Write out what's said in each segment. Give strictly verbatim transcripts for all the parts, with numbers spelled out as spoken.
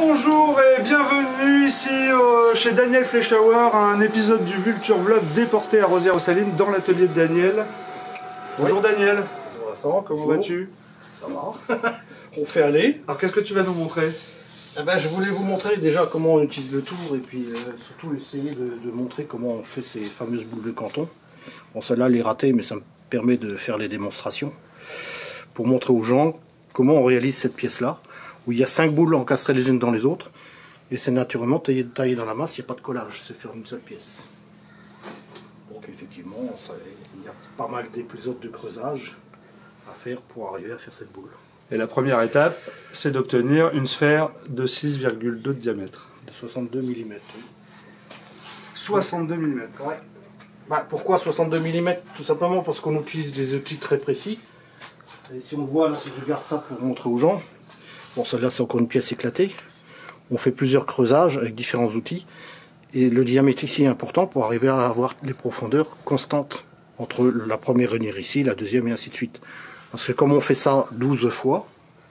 Bonjour et bienvenue ici euh, chez Daniel Fleischhauer, un épisode du Vulture Vlog déporté à Rosières-aux-Salines dans l'atelier de Daniel. Bonjour oui. Daniel. Bonjour Vincent, comment vas-tu? Ça va. On fait aller. Alors qu'est-ce que tu vas nous montrer? Eh ben, je voulais vous montrer déjà comment on utilise le tour et puis euh, surtout essayer de, de montrer comment on fait ces fameuses boules de canton. Bon, celle-là elle est ratée, mais ça me permet de faire les démonstrations pour montrer aux gens comment on réalise cette pièce-là, où il y a cinq boules encastrées les unes dans les autres, et c'est naturellement taillé, taillé dans la masse, il n'y a pas de collage, c'est faire une seule pièce. Donc effectivement, ça, il y a pas mal d'épisodes de creusage à faire pour arriver à faire cette boule. Et la première étape, c'est d'obtenir une sphère de six virgule deux de diamètre. De soixante-deux millimètres. Oui. soixante-deux millimètres. Ouais. Bah, pourquoi soixante-deux millimètres? Tout simplement parce qu'on utilise des outils très précis. Et si on le voit là, si je garde ça pour montrer aux gens, bon, celle-là c'est encore une pièce éclatée. On fait plusieurs creusages avec différents outils. Et le diamètre ici est important pour arriver à avoir les profondeurs constantes entre la première renière ici, la deuxième et ainsi de suite. Parce que comme on fait ça douze fois,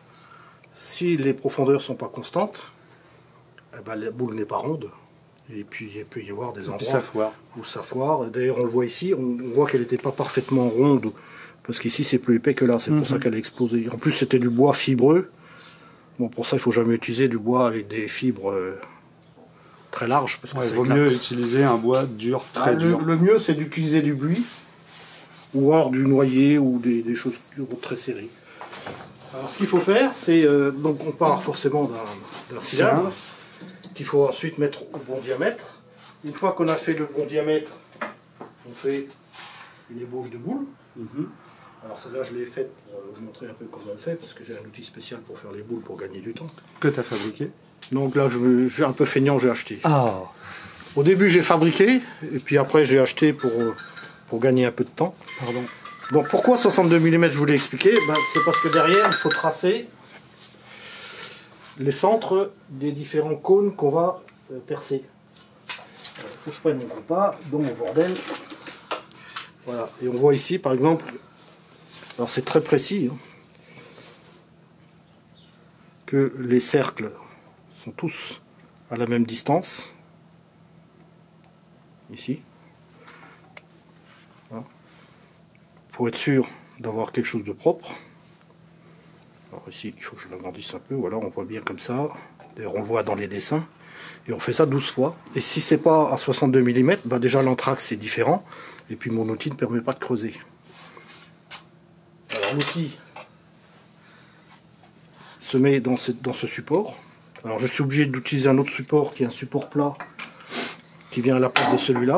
si les profondeurs sont pas constantes, eh ben, la boule n'est pas ronde. Et puis il peut y avoir des endroits ça foire. où ça foire. D'ailleurs on le voit ici, on voit qu'elle n'était pas parfaitement ronde. Parce qu'ici c'est plus épais que là, c'est pour mmh. ça qu'elle a explosé. En plus c'était du bois fibreux. Bon, pour ça il ne faut jamais utiliser du bois avec des fibres euh, très larges. Parce que ouais, ça il vaut éclate. mieux utiliser un bois dur, très ah, dur. Le, le mieux c'est d'utiliser du buis. Ou alors du noyer ou des, des choses très serrées. Alors ce qu'il faut faire, c'est euh, donc on part forcément d'un cylindre qu'il faut ensuite mettre au bon diamètre. Une fois qu'on a fait le bon diamètre, on fait une ébauche de boule. Mm-hmm. Alors celle-là je l'ai faite pour vous montrer un peu comment on fait, parce que j'ai un outil spécial pour faire les boules pour gagner du temps. Que tu as fabriqué? Donc là je suis un peu feignant, j'ai acheté. Ah. Au début j'ai fabriqué, et puis après j'ai acheté pour... pour gagner un peu de temps. Pardon. Donc pourquoi soixante-deux millimètres, je vous l'ai expliqué, ben, c'est parce que derrière il faut tracer les centres des différents cônes qu'on va euh, percer. Il faut que je prenne mon compas dans mon bordel. Voilà, et on voit ici par exemple, alors c'est très précis, hein, que les cercles sont tous à la même distance. Ici. Pour être sûr d'avoir quelque chose de propre. Alors ici, il faut que je l'agrandisse un peu. Voilà, on voit bien comme ça. D'ailleurs, on le voit dans les dessins. Et on fait ça douze fois. Et si c'est pas à soixante-deux millimètres, bah déjà l'anthrax c'est différent. Et puis mon outil ne permet pas de creuser. Alors l'outil se met dans ce, dans ce support. Alors je suis obligé d'utiliser un autre support qui est un support plat qui vient à la place de celui-là.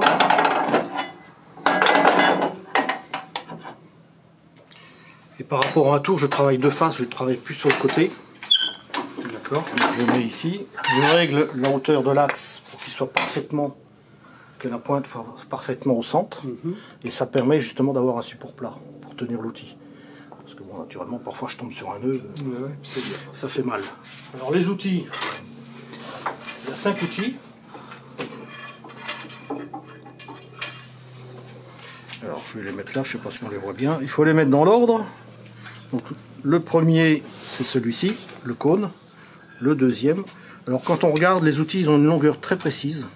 Et par rapport à un tour, je travaille de face, je travaille plus sur le côté. D'accord. Je mets ici, je règle la hauteur de l'axe pour qu'il soit parfaitement, que la pointe soit parfaitement au centre. Mm-hmm. Et ça permet justement d'avoir un support plat pour tenir l'outil. Parce que bon, naturellement, parfois je tombe sur un nœud, ouais, ouais, ça fait mal. Alors les outils, il y a cinq outils. Alors je vais les mettre là, je ne sais pas si on les voit bien. Il faut les mettre dans l'ordre. Donc, le premier, c'est celui-ci, le cône. Le deuxième. Alors quand on regarde, les outils, ils ont une longueur très précise.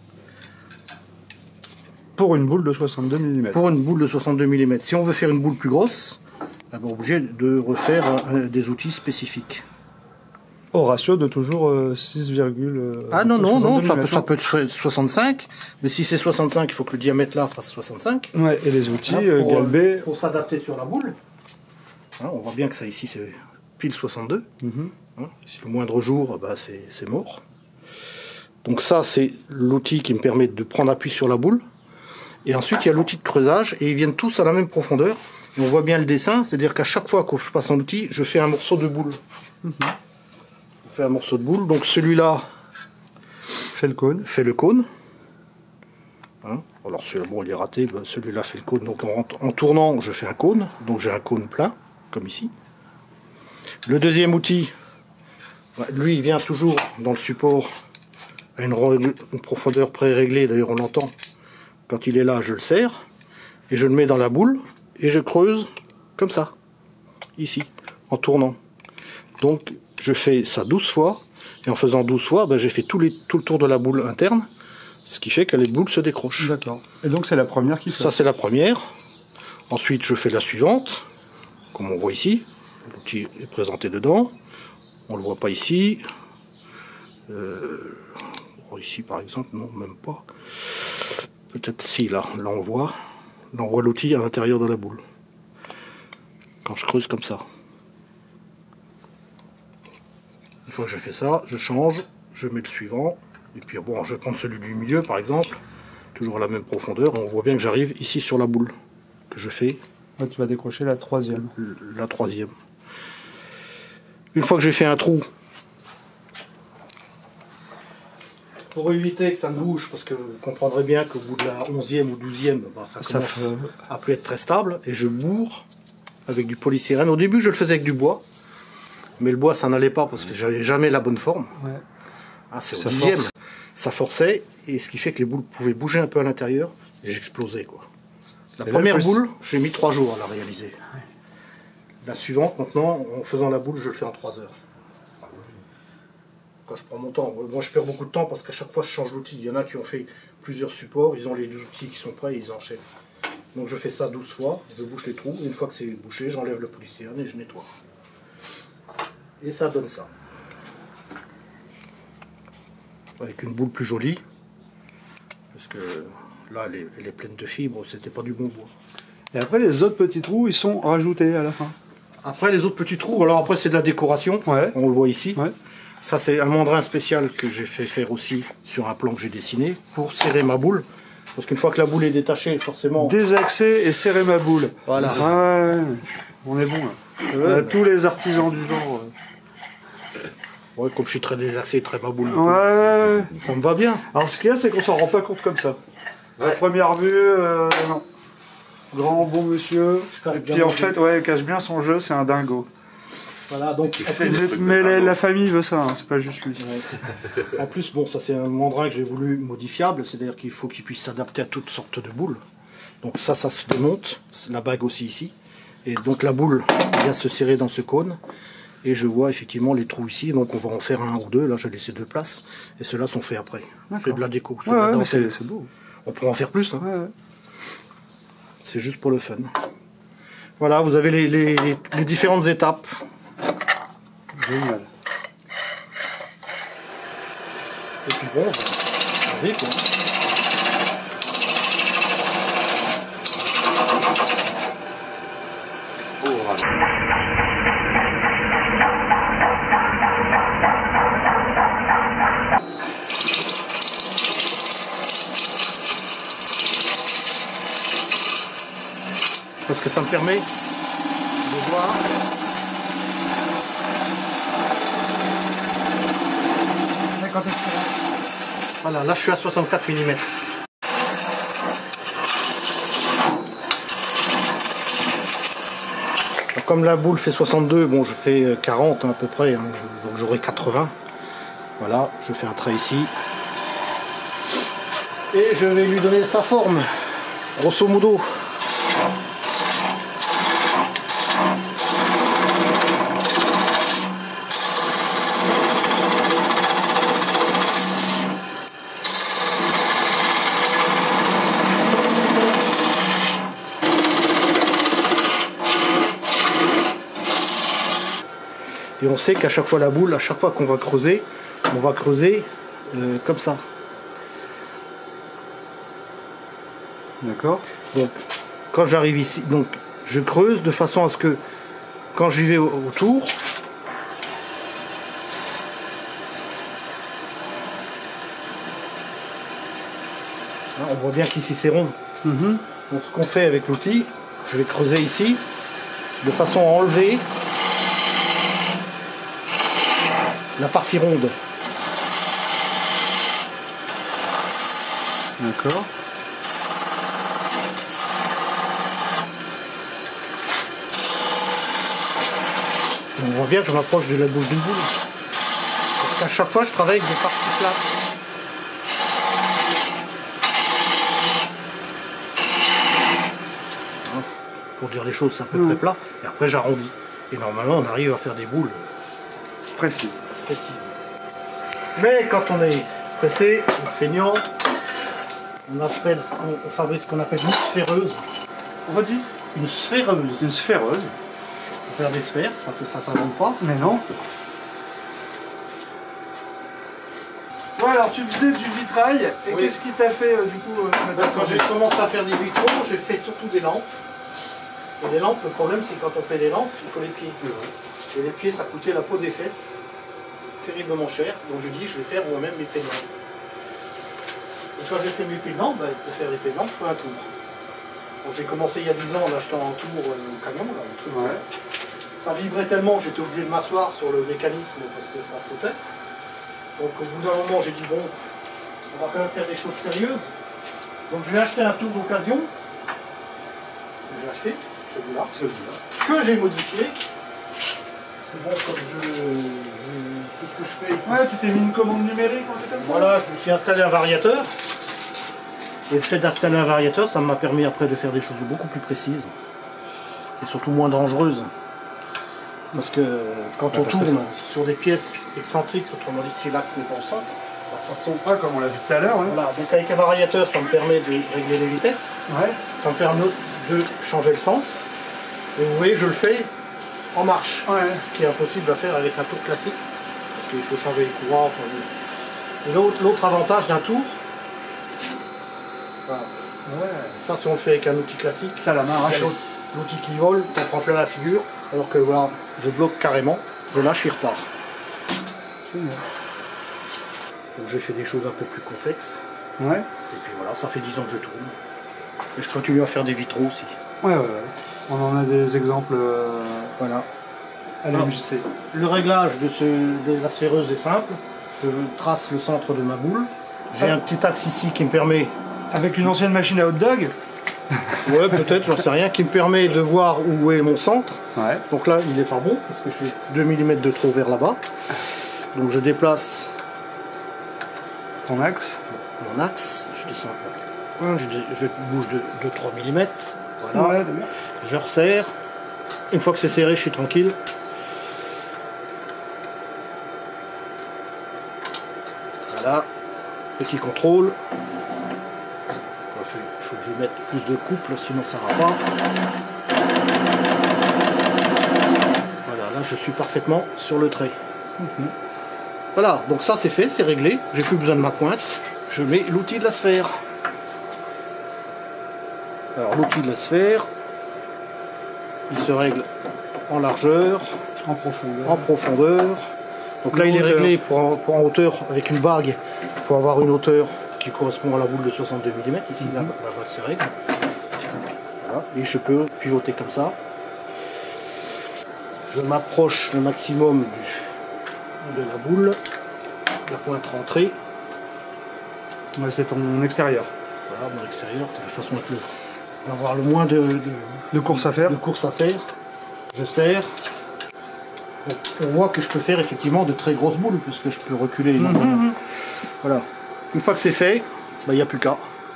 Pour une boule de soixante-deux millimètres. Pour une boule de soixante-deux millimètres. Si on veut faire une boule plus grosse, on est obligé de refaire un, des outils spécifiques. Au ratio de toujours euh, six, euh, ah non, non, non, ça peut, ça peut être soixante-cinq. Mais si c'est soixante-cinq, il faut que le diamètre là fasse soixante-cinq. Ouais, et les outils, hein, pour, euh, galbés. Pour s'adapter sur la boule. Hein, on voit bien que ça ici, c'est pile soixante-deux. Mm-hmm. Hein, si le moindre jour, bah, c'est mort. Donc ça, c'est l'outil qui me permet de prendre appui sur la boule. Et ensuite, il y a l'outil de creusage, et ils viennent tous à la même profondeur. Et on voit bien le dessin, c'est-à-dire qu'à chaque fois que je passe un outil, je fais un morceau de boule. Mm-hmm. Je fais un morceau de boule. Donc celui-là fait le cône. Fait le cône. Hein, alors bon, il est raté, ben, celui-là fait le cône. Donc en, en tournant, je fais un cône. Donc j'ai un cône plein, comme ici. Le deuxième outil, lui, il vient toujours dans le support à une, une profondeur pré-réglée. D'ailleurs, on l'entend. Quand il est là, je le serre. Et je le mets dans la boule. Et je creuse comme ça. Ici. En tournant. Donc, je fais ça douze fois. Et en faisant douze fois, ben, j'ai fait tout, les, tout le tour de la boule interne, ce qui fait que les boules se décrochent. D'accord. Et donc c'est la première qui fait. Ça c'est la première. Ensuite je fais la suivante, comme on voit ici. L'outil est présenté dedans. On le voit pas ici. Euh, ici par exemple, non, même pas. Peut-être si, là, là on le voit. Là on voit l'outil à l'intérieur de la boule. Quand je creuse comme ça. Une fois que je fais ça, je change, je mets le suivant. Et puis bon, je vais prendre celui du milieu par exemple. Toujours à la même profondeur. Et on voit bien que j'arrive ici sur la boule. Que je fais. Là, tu vas décrocher la troisième. La troisième. Une fois que j'ai fait un trou, pour éviter que ça ne bouge, parce que vous comprendrez bien qu'au bout de la onzième ou douzième, ben, ça commence ça fait... à plus être très stable, et je bourre avec du polystyrène. Au début, je le faisais avec du bois, mais le bois, ça n'allait pas parce que j'avais jamais la bonne forme. Ouais. Ah, c'est au dixième, force. Ça forçait, et ce qui fait que les boules pouvaient bouger un peu à l'intérieur, et j'explosais, quoi. La et première là, boule, j'ai mis trois jours à la réaliser. Ouais. La suivante, maintenant, en faisant la boule, je le fais en trois heures. Quand je prends mon temps, moi je perds beaucoup de temps parce qu'à chaque fois je change l'outil. Il y en a qui ont fait plusieurs supports, ils ont les outils qui sont prêts et ils enchaînent. Donc je fais ça douze fois, je bouche les trous, et une fois que c'est bouché, j'enlève le polystyrène et je nettoie. Et ça donne ça. Avec une boule plus jolie, parce que là elle est, elle est pleine de fibres, c'était pas du bon bois. Et après les autres petits trous, ils sont rajoutés à la fin. Après les autres petits trous, alors après c'est de la décoration, ouais. On le voit ici. Ouais. Ça c'est un mandrin spécial que j'ai fait faire aussi sur un plan que j'ai dessiné pour serrer ma boule. Parce qu'une fois que la boule est détachée, forcément... Désaxer et serrer ma boule. Voilà. Ah ouais, on est bon là. Ouais, on a tous les artisans du genre. Ouais, comme je suis très désaxé, très ma boule. Ouais, ouais, ouais. Ça me va bien. Alors ce qu'il y a, c'est qu'on s'en rend pas compte comme ça. Ouais. À première vue, euh, non. Grand bon monsieur. Et puis en fait, ouais, il cache bien son jeu, c'est un dingo. Voilà, donc il fait mais la, la famille veut ça, hein, c'est pas juste lui. Ouais. En plus, bon, ça c'est un mandrin que j'ai voulu modifiable, c'est-à-dire qu'il faut qu'il puisse s'adapter à toutes sortes de boules. Donc ça, ça se démonte, la bague aussi ici. Et donc la boule vient se serrer dans ce cône. Et je vois effectivement les trous ici, donc on va en faire un ou deux, là j'ai laissé deux places. Et ceux-là sont faits après. C'est de la déco, c'est ouais, de la ouais, c'est beau. On pourra en faire plus. Hein. Ouais, ouais. C'est juste pour le fun. Voilà, vous avez les, les, les différentes étapes. Génial. Et puis bon, on va quoi. Oh, voilà. Parce que ça me permet de voir. Voilà, là je suis à soixante-quatre millimètres. Comme la boule fait soixante-deux, bon je fais quarante hein, à peu près, hein, donc j'aurai quatre-vingts. Voilà, je fais un trait ici. Et je vais lui donner sa forme, grosso modo. Et on sait qu'à chaque fois la boule, à chaque fois qu'on va creuser, on va creuser euh, comme ça. D'accord. Donc quand j'arrive ici, donc je creuse de façon à ce que quand j'y vais autour, là, on voit bien qu'ici c'est rond. Mm-hmm. Donc ce qu'on fait avec l'outil, je vais creuser ici de façon à enlever la partie ronde. D'accord. On voit bien que je m'approche de la boule d'une boule. Parce qu'à chaque fois je travaille avec des parties plates. Hein, pour dire les choses, c'est à peu près plat. Et après j'arrondis. Et normalement on arrive à faire des boules précises. précises. Mais quand on est pressé, ou feignant, on, appelle, on, on fabrique ce qu'on appelle une sphéreuse. Redis. Une sphéreuse. Une sphéreuse. Pour faire des sphères, ça ne ça, s'invente pas. Mais non. Ouais, alors tu faisais du vitrail, et Oui. qu'est-ce qui t'a fait euh, du coup euh, Ben, quand j'ai commencé à faire des vitraux, j'ai fait surtout des lampes. Et les lampes, le problème c'est que quand on fait des lampes, il faut les pieds. Et les pieds, ça coûtait la peau des fesses, terriblement cher. Donc je dis, je vais faire moi-même mes pédales. Et quand j'ai fait mes pédales, ben, pour faire des pédales, il faut un tour. Donc j'ai commencé il y a dix ans en achetant un tour euh, au camion. Là, un truc. Ouais. Ça vibrait tellement que j'étais obligé de m'asseoir sur le mécanisme parce que ça sautait. Donc au bout d'un moment, j'ai dit bon, on va quand même faire des choses sérieuses. Donc j'ai acheté un tour d'occasion. J'ai acheté celui-là, Celui-là. que j'ai modifié. Parce que bon, comme je, je- tout ce que je fais. Ouais, tu t'es mis une commande numérique, un truc comme ça. Voilà, je me suis installé un variateur. Et le fait d'installer un variateur, ça m'a permis après de faire des choses beaucoup plus précises. Et surtout moins dangereuses. Parce que quand Ouais, on parce que tourne sur des pièces excentriques, autrement dit si l'axe n'est pas au centre, bah, ça saute. Ouais, comme on l'a vu tout à l'heure. Ouais. Voilà, donc avec un variateur, ça me permet de régler les vitesses, Ouais. ça me permet de changer le sens. Et vous voyez, je le fais en marche, Ouais. ce qui est impossible à faire avec un tour classique, parce qu'il faut changer les courroies. Enfin, et l'autre, l'autre avantage d'un tour, voilà, Ouais. ça si on le fait avec un outil classique, T'as la main il y a arrachée. l'autre- l'outil qui vole, t'en prends plein la figure, alors que voilà, je bloque carrément, je lâche, il repart. Donc j'ai fait des choses un peu plus complexes. Ouais. Et puis voilà, ça fait dix ans que je tourne. Et je continue à faire des vitraux aussi. Ouais, ouais, ouais. On en a des exemples euh, Voilà. à l'M J C. Le réglage de, ce, de la sphéreuse est simple. Je trace le centre de ma boule. J'ai Ah. un petit axe ici qui me permet, Avec une ancienne machine à hot dog. ouais peut-être, j'en sais rien, qui me permet de voir où est mon centre. Ouais. Donc là, il n'est pas bon, parce que je suis deux millimètres de trop vers là-bas. Donc je déplace Ton axe. mon axe, je descends un peu, je, je bouge de, de trois millimètres. Voilà. Ouais, t'as bien. Je resserre. Une fois que c'est serré, je suis tranquille. Voilà. Petit contrôle. Il faut, faut que je mette plus de couple, sinon ça ne va pas. Voilà, là je suis parfaitement sur le trait. Mhm. Voilà, donc ça c'est fait, c'est réglé. J'ai plus besoin de ma pointe. Je mets l'outil de la sphère. Alors l'outil de la sphère, il se règle en largeur, En profondeur. en profondeur. Donc là il est hauteur. réglé pour en, pour en hauteur avec une bague pour avoir une hauteur qui correspond à la boule de soixante-deux millimètres. Ici la, la bague se règle. Voilà. Et je peux pivoter comme ça. Je m'approche le maximum du, de la boule, la pointe rentrée. Ouais, c'est ton extérieur. Voilà mon extérieur, de toute façon avec le, avoir le moins de, de, De course à faire. de course à faire. Je serre. Donc, on voit que je peux faire effectivement de très grosses boules puisque je peux reculer énormément. Voilà. Une fois que c'est fait, il n'y a plus qu'à.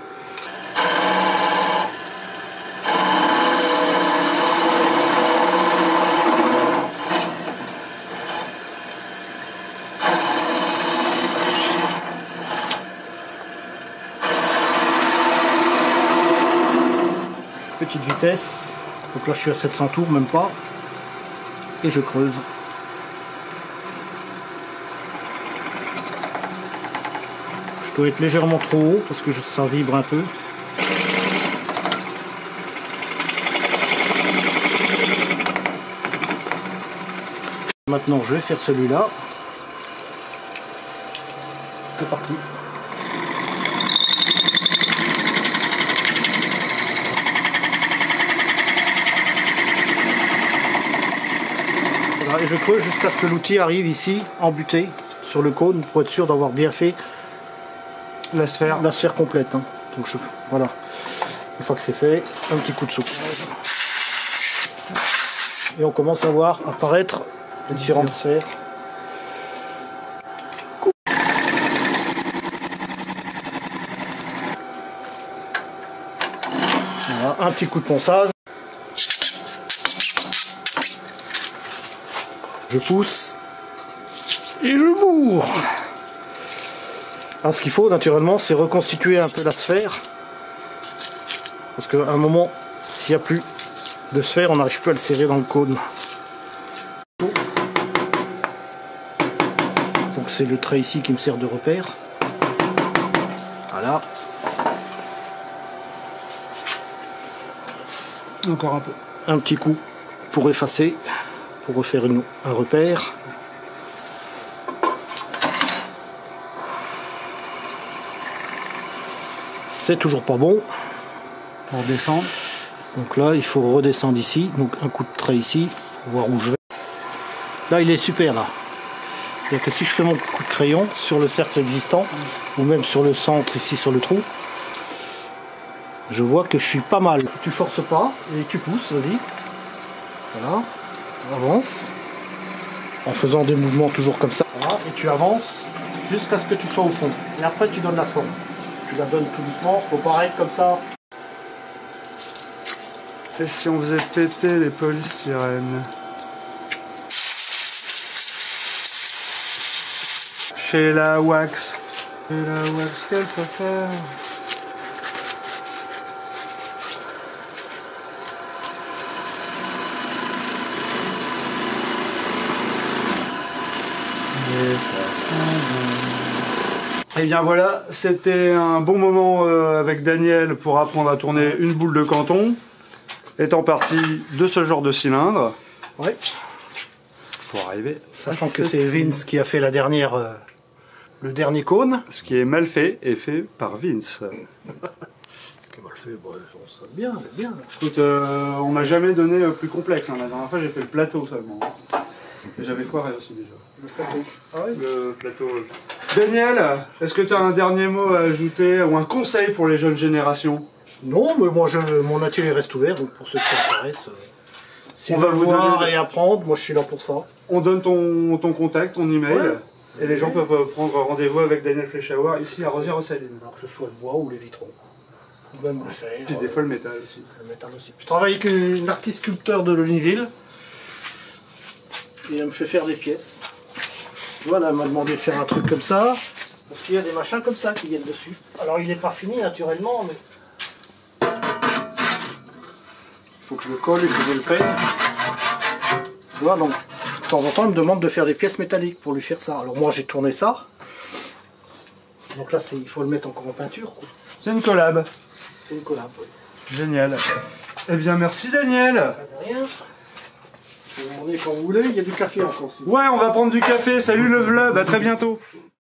Petite vitesse. Donc là je suis à sept cents tours, même pas. Et je creuse. Je dois être légèrement trop haut parce que je- ça vibre un peu. Maintenant je vais faire celui-là. C'est parti. Voilà, et je creuse jusqu'à ce que l'outil arrive ici, embuté sur le cône pour être sûr d'avoir bien fait La sphère. la sphère complète. hein. Donc je, voilà. Une fois que c'est fait, un petit coup de souffle. Et on commence à voir apparaître les différentes sphères. Voilà, un petit coup de ponçage. Je pousse et je bourre. Alors, ce qu'il faut naturellement, c'est reconstituer un peu la sphère. Parce qu'à un moment, s'il n'y a plus de sphère, on n'arrive plus à le serrer dans le cône. Donc c'est le trait ici qui me sert de repère. Voilà. Encore un peu. Un petit coup pour effacer, pour refaire une, un repère. C'est toujours pas bon. Pour descendre. Donc là, il faut redescendre ici. Donc un coup de trait ici, voir où je vais. Là, il est super là. C'est-à-dire que si je fais mon coup de crayon sur le cercle existant, mmh. ou même sur le centre ici sur le trou, je vois que je suis pas mal. Tu forces pas et tu pousses, vas-y. Voilà, on avance. En faisant des mouvements toujours comme ça. Voilà, et tu avances jusqu'à ce que tu sois au fond. Et après tu donnes la forme. Tu la donnes tout doucement, faut pas arrêter comme ça. Et si on faisait péter les polystyrènes? Chez la wax. Chez la wax, qu'elle peut faire? Et ça sent bon. Et bien voilà, c'était un bon moment euh, avec Daniel pour apprendre à tourner une boule de Canton. Étant parti de ce genre de cylindre. Ouais. Pour arriver. Sachant que c'est Vince qui a fait la dernière, euh, le dernier cône. Ce qui est mal fait est fait par Vince. Ce qui est mal fait, bon, on sonne bien, bien. Écoute, euh, on m'a jamais donné euh, plus complexe. Hein. La dernière fois j'ai fait le plateau seulement. Et j'avais foiré aussi déjà. Le plateau. Ah oui. Le plateau. Daniel, est-ce que tu as un dernier mot à ajouter ou un conseil pour les jeunes générations? Non, mais moi je, mon atelier reste ouvert, donc pour ceux qui s'intéressent, euh, si on va vous voir donner... et apprendre, moi je suis là pour ça. On donne ton, ton contact, ton email, ouais. et les gens peuvent prendre rendez-vous avec Daniel Fleischhauer ici à Rosières-aux-Salines. Alors que ce soit le bois ou les vitraux. Ou même le fer. Puis des fois le métal aussi. Le métal aussi. Je travaille avec une, une artiste sculpteur de Loniville. Et elle me fait faire des pièces. Voilà, elle m'a demandé de faire un truc comme ça. Parce qu'il y a des machins comme ça qui viennent dessus. Alors il n'est pas fini naturellement, mais... il faut que je le colle et que je le peigne. Voilà, donc de temps en temps, il me demande de faire des pièces métalliques pour lui faire ça. Alors moi, j'ai tourné ça. Donc là, il faut le mettre encore en peinture. C'est une collab. C'est une collab, oui. Génial. Eh bien, merci Daniel. Pas de rien. Vous demandez quand vous voulez, il y a du café encore. Si ouais, on va prendre du café. Salut le vlog, à très bientôt.